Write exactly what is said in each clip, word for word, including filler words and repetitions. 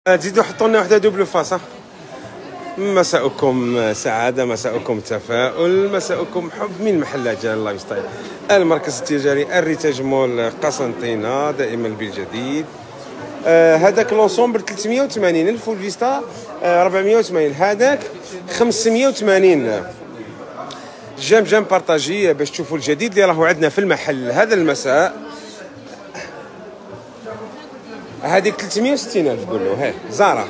تزيدوا حطوا لنا وحده دوبل فاس. مساءكم سعاده، مساءكم تفاؤل، مساءكم حب من محلات جلال لايف ستايل، المركز التجاري الريتاج مول قسنطينه، دائما بالجديد. آه هذاك لونسومبل ثلاثمية وثمانين، الفول فيستا آه أربعمية وثمانين، هذاك خمسمية وثمانين. جام جام بارطاجي باش تشوفوا الجديد اللي راهو عندنا في المحل هذا المساء. هذيك ثلاثمية وستين ألف قول له. ها زارا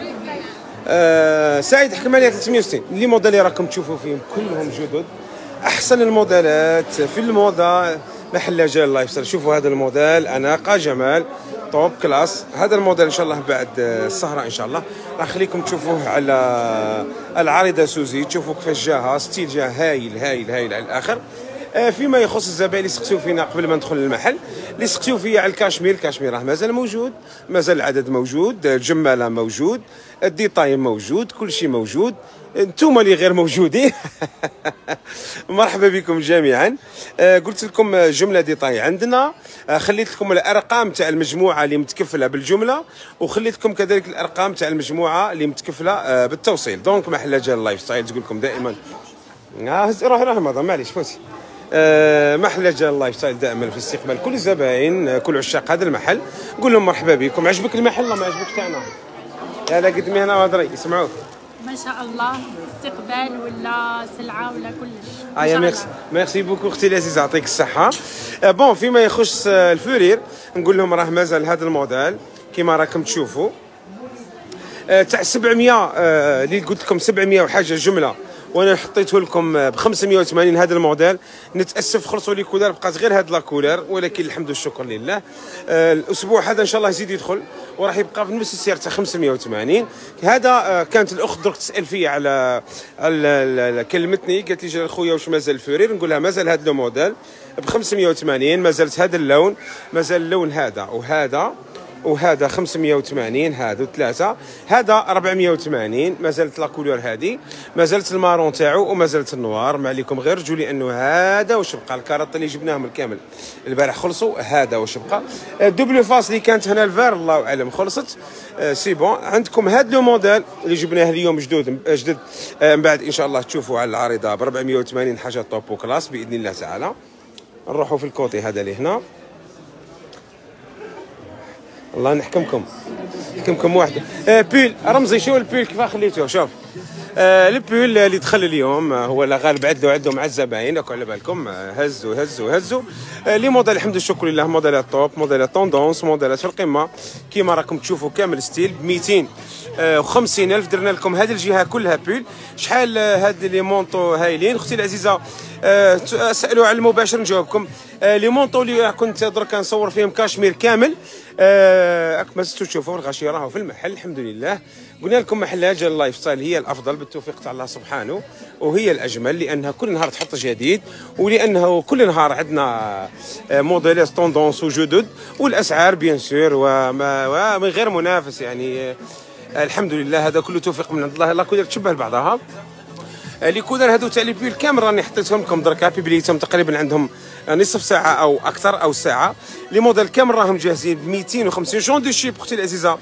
آه سعيد حكم عليها ثلاثمية وستين. لي موديل اللي راكم تشوفوا فيهم كلهم جدد، احسن الموديلات في الموضه، محل جلال لايف ستايل. شوفوا هذا الموديل اناقه جمال توب كلاس. هذا الموديل ان شاء الله بعد السهره ان شاء الله راح نخليكم تشوفوه على العارضه سوزي، تشوفوا كيفاش جاها، ستيل جا هايل هايل هايل على الاخر. فيما يخص الزبائن اللي سقسيو فينا قبل ما ندخل المحل، اللي سقسيو فيا على الكاشمير، الكاشمير راه مازال موجود، مازال العدد موجود، الجماله موجود، الديتاي موجود، كل شيء موجود، انتم اللي غير موجودين. مرحبا بكم جميعا. آه قلت لكم جمله ديتاي عندنا، آه خليت لكم الارقام تاع المجموعه اللي متكفله بالجمله، وخليت لكم كذلك الارقام تاع المجموعه اللي متكفله آه بالتوصيل. دونك محل جلال لايف ستايل تقول لكم دائما آه روح روح رمضان معليش فوتي. آه محل جلال لايف ستايل دائما في استقبال كل الزبائن، آه كل عشاق هذا المحل، نقول لهم مرحبا بكم. عجبك المحل ولا ما عجبك تاعنا؟ هذا قدمي هنا وهضري يسمعوك. ما شاء الله استقبال ولا سلعه ولا كلش. اه ميرسي ميرسي بوكو اختي العزيزه، يعطيك الصحه. آه بون فيما يخص آه الفورير نقول لهم راه مازال هذا الموديل كيما راكم تشوفوا آه تاع سبعمية، آه اللي قلت لكم سبعمية وحاجه جمله، وانا حطيته لكم ب خمسمية وثمانين. هذا الموديل نتاسف خلصوا لي كولر، بقات غير هاد لا كولر، ولكن الحمد والشكر لله. آه الاسبوع هذا ان شاء الله يزيد يدخل وراح يبقى بنفس السعر تاع خمسمية وثمانين. هذا آه كانت الاخت درك تسال فيا على, على كلمتني قالت لي جا خويا واش مازال الفورير، نقول لها مازال هذا الموديل ب خمسمية وثمانين، مازالت هذا اللون، مازال اللون هذا وهذا وهذا خمسمية وثمانين، هادو ثلاثه، هذا أربعمية وثمانين، مازالت لا كولور هذه، مازالت المارون تاعو ومازالت النوار. ما عليكم غير رجوا لي انه هذا واش بقى. الكارط اللي جبناهم الكامل البارح خلصوا، هذا واش بقى. دوبل فاس اللي كانت هنا الفار الله اعلم خلصت. سي بون عندكم هذا لو موديل اللي جبناه اليوم جدود جدد، من بعد ان شاء الله تشوفوا على العارضه ب أربعمية وثمانين، حاجه توب وكلاس باذن الله تعالى. نروحوا في الكوتي هذا اللي هنا، الله نحكمكم نحكمكم واحده. آه بيل رمزي، شو البيل كيف خليتوه؟ شوف آه البيل اللي دخل اليوم آه هو اللي غالب عدلوا عدوا مع الزباين، راكم على بالكم. آه هزوا هزوا هزوا آه لي موديل الحمد والشكر لله، موديلات توب، موديلات توندونس، موديلات في القمه كيما راكم تشوفوا كامل ستيل ب ميتين وخمسين ألف. درنا لكم هذه الجهه كلها بيل. شحال آه هاد لي مونطو هايلين اختي العزيزه. آه سالوا على المباشر نجاوبكم. آه لي مونطو اللي كنت درك نصور فيهم كاشمير كامل، آه ما زلتوا تشوفوا الغاشيه راهو في المحل الحمد لله. قلنا لكم محلات جلال لايف ستايل هي الافضل بالتوفيق تاع الله سبحانه، وهي الاجمل لانها كل نهار تحط جديد، ولانه كل نهار عندنا موديلات توندونس وجدد، والاسعار بيان سور وما ومن غير منافس يعني. آه الحمد لله هذا كله توفيق من عند الله. لا كولر تشبه لبعضها. لي كولر هادو تاع لي بيول كامل راني حطيتهم لكم دركا، بيبليتهم تقريبا عندهم نصف ساعه او اكثر او ساعه. لي موديل كامل راهم جاهزين ب ميتين وخمسين. جون دو شيب اختي العزيزه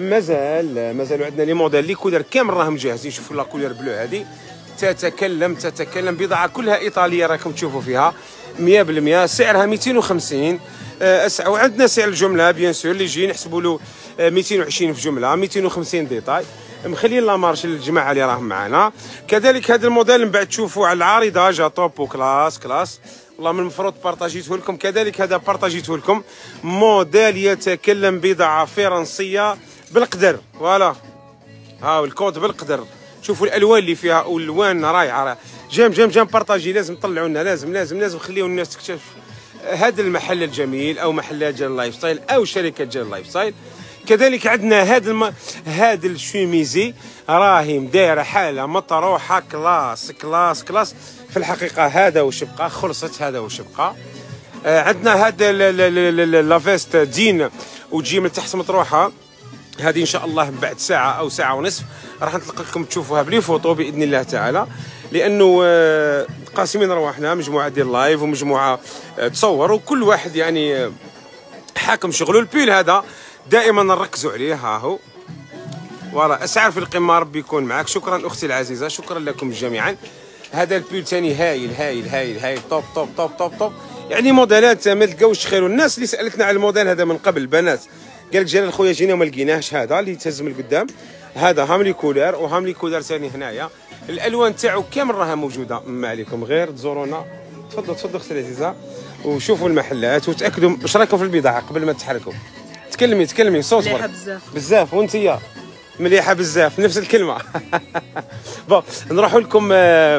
مازال مازالوا عندنا لي موديل لي كولر كامل راهم جاهزين. شوفوا لا كولر بلو هذه تتكلم تتكلم بضاعه كلها ايطاليه راكم تشوفوا فيها مية بالمية. سعرها ميتين وخمسين. أه وعندنا سعر الجمله بيان سور اللي يجي نحسبوا له ميتين وعشرين في جمله، ميتين وخمسين ديتاي. مخلين لا مارش للجماعه اللي راهم معنا. كذلك هذا الموديل من بعد تشوفوا على العارضه جا توب وكلاس كلاس، والله من المفروض بارطاجيته لكم. كذلك هذا بارطاجيته لكم، موديل يتكلم بضاعه فرنسيه بالقدر، فوالا ها الكود بالقدر. شوفوا الالوان اللي فيها، والوان رايعه. جام جام جام بارطاجي، لازم تطلعوا لنا، لازم لازم لازم خليوا الناس تكتشف هذا المحل الجميل، او محلات جلال لايف ستايل او شركه جلال لايف ستايل. كذلك عندنا هذا الم... هذا الشوميزي راهي دايره حاله مطروحه كلاس كلاس كلاس في الحقيقه. هذا واش بقى خلصت، هذا واش بقى. آه عندنا هذا لافيست دين وتجي من تحت مطروحه، هذه ان شاء الله بعد ساعه او ساعه ونصف راح نطلق لكم تشوفوها بلي فوطو باذن الله تعالى، لانه آه قاسمين رواحنا، مجموعه ديال لايف ومجموعه آه تصور، وكل واحد يعني آه حاكم شغله. البيل هذا دائما نركزوا عليه، ها هو فوالا اسعار في القمه، ربي يكون معك. شكرا اختي العزيزه، شكرا لكم جميعا. هذا البيل ثاني هايل هايل هايل هايل توب توب توب توب توب. يعني موديلات ما تلقاوش خير. الناس اللي سالتنا على الموديل هذا من قبل بنات، قال لك جلال خويا جينا وما لقيناهش. هذا اللي يتهز من القدام، هذا هاملي كولر وهاملي كولر ثاني هنايا. الالوان تاعو كامل راها موجوده، ما عليكم غير تزورونا. تفضلوا تفضلوا اختي العزيزه وشوفوا المحلات وتاكدوا. واش رايكم في البضاعه قبل ما تحركوا؟ تكلمي تكلمي صوت مليحه بزاف بزاف. وانتيا مليحه بزاف، نفس الكلمه. بون نروحوا لكم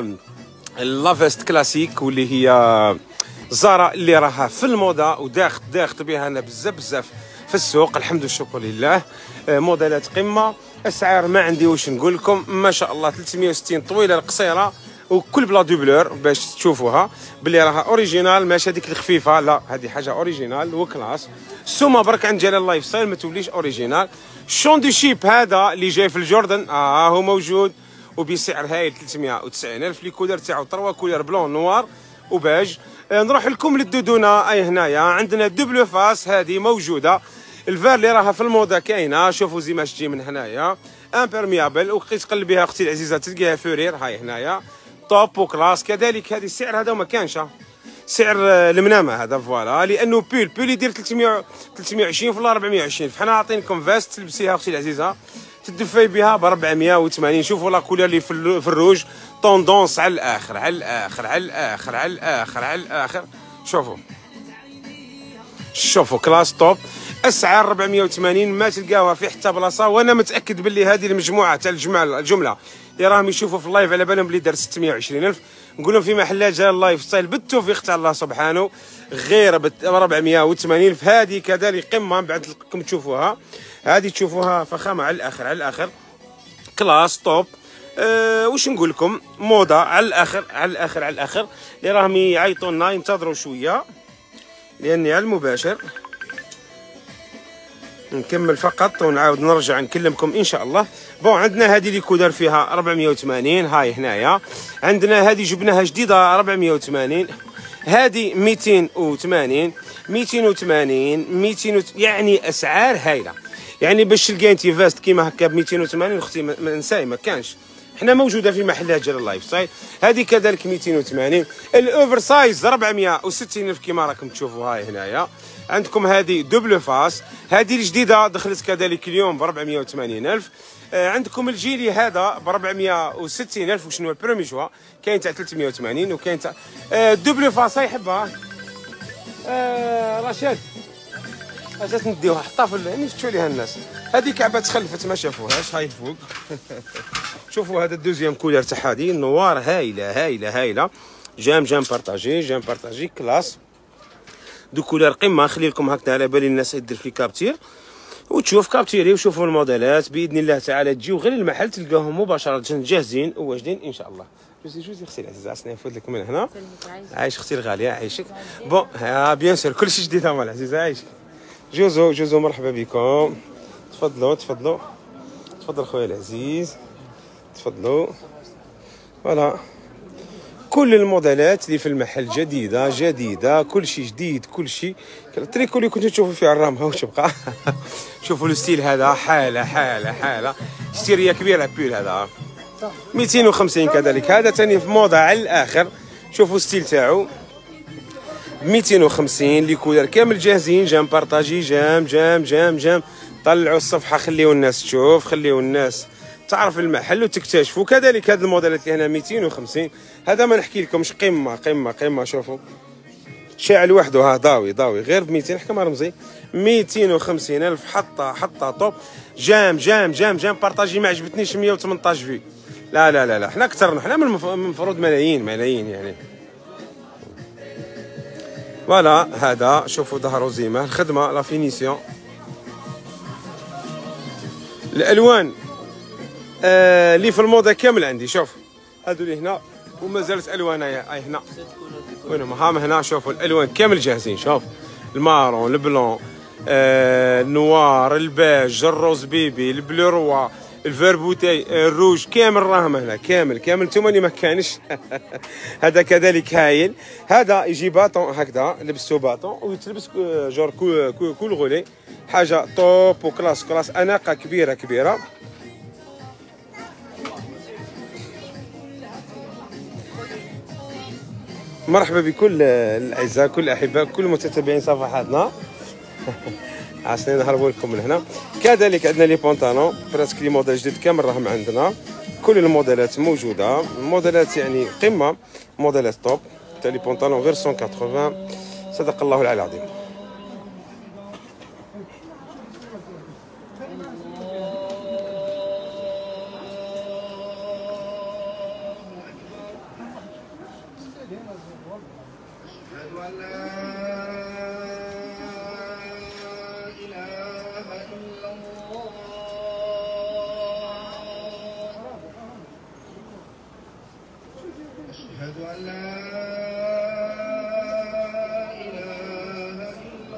لافيست كلاسيك واللي هي زارا اللي راها في الموضه وداخت داخت بها انا بزاف بزاف في السوق. الحمد والشكر لله. موديلات قمه، اسعار ما عندي واش نقول لكم. ما شاء الله ثلاثمية وستين طويله القصيره وكل بلا دوبلور باش تشوفوها باللي راها اوريجينال، ماشي هذيك الخفيفه، لا هذه حاجه اوريجينال وكلاس. السومه برك عند جلال لايف ستايل ما توليش اوريجينال. شون دو شيب هذا اللي جاي في الجوردن اه هو موجود وبسعر هايل ثلاثمية وتسعين ألف. لي كولر تاعو تروا كولر بلون نوار وباج. آه نروح لكم للدودونه. اي هنايا عندنا دوبلو فاس، هذه موجوده. الفار اللي راها في الموضه كاينه، شوفوا زي ما تجي من هنايا امبيرميابل، وبقيت تقلبيها اختي العزيزه تلقاها فورير. هاي هنايا توب وكلاس. كذلك هذه السعر هذا ما كانش سعر المنامه هذا فوالا، لانه بيل بيل يدير ثلاثمية ثلاثمية وعشرين ولا أربعمية وعشرين. فحنا عاطينكم فاست تلبسيها اختي العزيزه تدفي بها ب أربعمية وثمانين. شوفوا لا كولر اللي في الروج طوندونس على الاخر على الاخر على الاخر على الاخر على الاخر. شوفوا شوفوا كلاس توب. اسعار أربعمية وثمانين ما تلقاوها في حتى بلاصه. وانا متاكد باللي هذه المجموعه تاع الجمال الجمله اللي راهم يشوفوا في اللايف على بالهم بلي دار ستمية وعشرين ألف. نقول لهم في محلات جلال اللايف ستايل بالتوفيق تاع الله سبحانه غير ب أربعمية وثمانين. في هذه كذلك قمه من بعد لكم تشوفوها. هذه تشوفوها فخامه على الاخر على الاخر كلاس توب. أه واش نقول لكم موضه على الاخر على الاخر على الاخر. اللي راهم يعيطوا لنا ينتظروا شويه لاني على المباشر نكمل فقط ونعاود نرجع نكلمكم ان شاء الله. بون عندنا هذه اللي كولر فيها أربعمية وثمانين. هاي هنايا عندنا هذه جبناها جديده أربعمية وثمانين. هذه مئتين وثمانين مئتين وثمانين مئتين وت... يعني اسعار هايله. يعني باش تلقاي انت فاست كيما هكا ب مئتين وثمانين اختي ما نساي ما كانش. حنا موجوده في محلات جلال اللايف ستايل. هذه كذلك مئتين وثمانين. الاوفر سايز أربعمية وستين ألف كيما راكم تشوفوا. هاي هنايا عندكم هذه دوبل فاس، هذه الجديده دخلت كذلك اليوم ب أربعمية وثمانين ألف. آه عندكم الجيلي هذا ب أربعمية وستين ألف. وشنو البرومي شوا كاين تاع ثلاثمية وثمانين وكاين تاع آه دوبل فاس. هاي حبها آه رشاد اجات نديوها حطها في نفتشوا ليها الناس. هذه كعبه تخلفت ما شافوهاش. هاي فوق. شوفوا هذا الدوزيام كولر تاع هذه النوار هايله هايله هايله. جام جام بارطاجي جام بارطاجي كلاس دو كولر قمه. نخلي لكم هكذا على بالي الناس يدير في كابتير وتشوف كابتيري وشوفوا الموديلات باذن الله تعالى. تجيو غير المحل تلقاهم مباشره جاهزين وواجدين ان شاء الله. جوزي جوزي اختي العزيزه عسني نفوت لك من هنا. عايش اختي الغاليه عايشك. بون ها بيان سور كلشي جديد هما العزيزه عايشك. جوزو جوزو مرحبا بكم. تفضلوا تفضلوا تفضل خويا العزيز تفضلوا. فوالا كل الموديلات اللي في المحل جديده جديده كل شيء جديد كل شيء. التريكو اللي كنتو تشوفوا في عرامها واش بقى. شوفوا الستيل هذا حاله حاله حاله ستيريه كبيره بيل هذا مئتين وخمسين كذلك. هذا ثاني في موضه على الاخر. شوفوا الستيل تاعو مئتين وخمسين. لي كولر كامل جاهزين. جام بارطاجي جام جام جام جام. طلعوا الصفحه خليوا الناس تشوف خليوا الناس تعرف المحل وتكتشفوا. كذلك هذه الموديلات اللي هنا مئتين وخمسين. هذا ما نحكي لكمش قمه قمه قمه. شوفوا شاعل وحده ها ضاوي ضاوي غير ب مئتين. حكم رمزي مئتين وخمسين ألف. حطه حطه طوب. جام جام جام جام بارطاجي ما عجبتنيش مئة وثمنطاش في. لا لا لا لا حنا كثرنا حنا من المفروض ملايين ملايين يعني. فوالا هذا شوفوا ظهروا زيمه الخدمه لا فينيسيون. الالوان آه اللي في الموضه كامل عندي. شوف هادو اللي هنا وما زالت الوان هاي هنا وينهم هام هنا. شوفوا الالوان كامل جاهزين. شوف المارون البلون آه النوار الباج الروز بيبي البلو روا الفيربوتي الروج كامل راهم هنا كامل كامل. نتوما اللي ما كانش. هذا كذلك هايل. هذا يجي باطون هكذا لبستو باطون ويتلبس جور كول كول غولي. حاجه توب وكلاس كلاس اناقه كبيره كبيره. مرحبا بكل الاعزاء، كل الاحباء، كل متتبعين صفحاتنا. عاصني نهربوا لكم من هنا. كذلك عندنا لي بونطالون براسك لي موديل جديد كامل راهم عندنا، كل الموديلات موجوده، موديلات يعني قمه، موديلات توب تاع لي بونطالون غير مية وثمانين. صدق الله العلي العظيم. أشهد أن لا إله إلا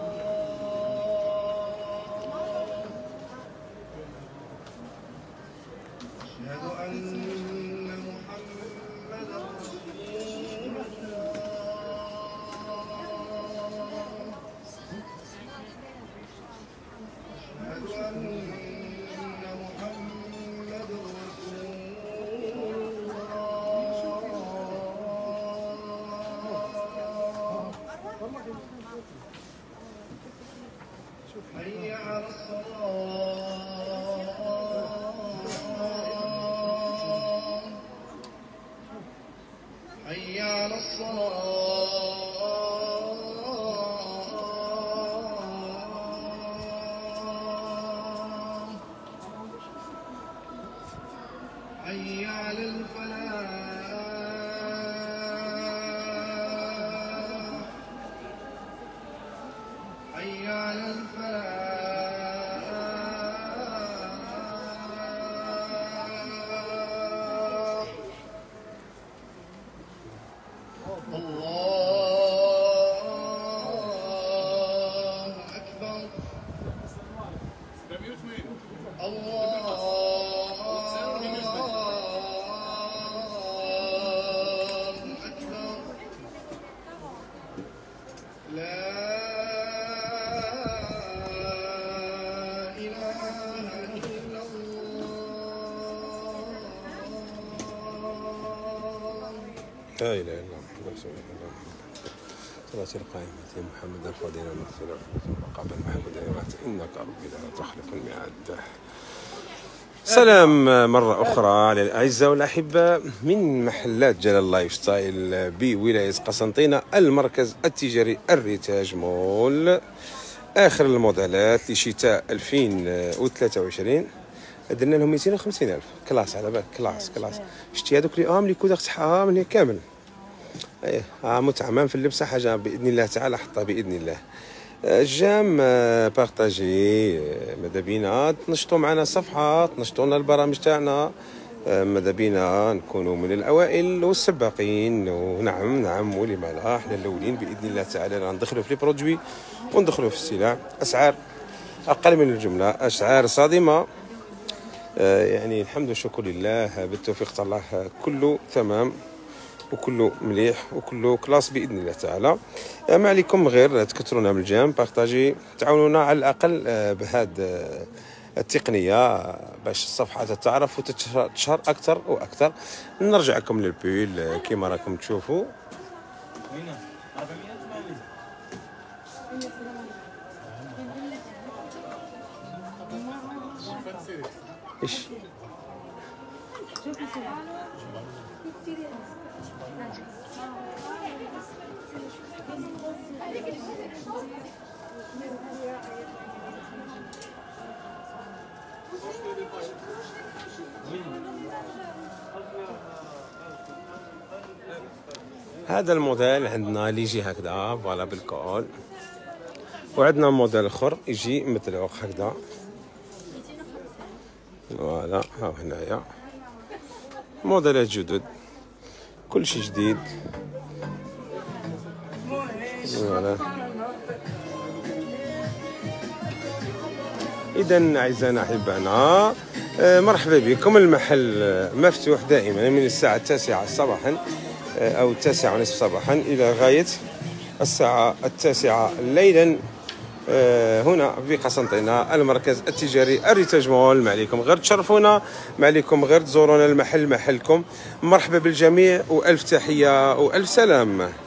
حي على الصلاة حي على الصلاة حي على الفلاح حي على الفلاح الله أكبر الله أكبر لا إله إلا الله لا اله الا الله محمد رسول الله. صلاة القائمة محمد الفضيلة المغفرة وقابل محمد إنك ربي لا تخلق الميعاد. سلام مرة أخرى على الأعزاء والأحباء من محلات جلال لايف ستايل بولاية قسنطينة، المركز التجاري الريتاج مول. آخر الموديلات لشتاء ألفين وثلاثة وعشرين درنا لهم مئتين وخمسين ألف. كلاس على بالك، كلاس كلاس. شتي هذوك لي ام لي كودر تاعها من هي كامل. ايه ها متعمم في اللبسه حاجه باذن الله تعالى حطها باذن الله. الجام بارطاجي، ماذا بينا تنشطوا معنا صفحه، تنشطوا لنا البرامج تاعنا، ماذا بينا نكونوا من الاوائل والسباقين. ونعم نعم ولي ما لا، احنا الاولين باذن الله تعالى ندخلوا في لي برودوي وندخلوا في السلع. اسعار اقل من الجمله، اسعار صادمه. يعني الحمد والشكر لله بالتوفيق تاع الله، كله تمام وكله مليح وكله كلاس باذن الله تعالى. ما عليكم غير تكثرونا من الجام، بارطاجي، تعاونونا على الاقل بهذه التقنيه باش الصفحه تتعرف وتتشهر اكثر واكثر. نرجع لكم للبيل كما راكم تشوفوا. ايش هذا الموديل عندنا اللي يجي هكذا فوالا بالكول، وعندنا موديل اخر يجي مدلوق هكذا فوالا. ها هنايا موديلات جدد، كل شيء جديد فوالا. اذا اعزائنا احبائنا مرحبا بكم. المحل مفتوح دائما من الساعه التاسعه صباحا او التاسعه ونصف صباحا الى غايه الساعه التاسعه ليلا هنا في قسنطينة المركز التجاري الريتاج مول. ما عليكم غير تشرفونا، ما عليكم غير تزورونا المحل محلكم. مرحبا بالجميع والف تحية والف سلام.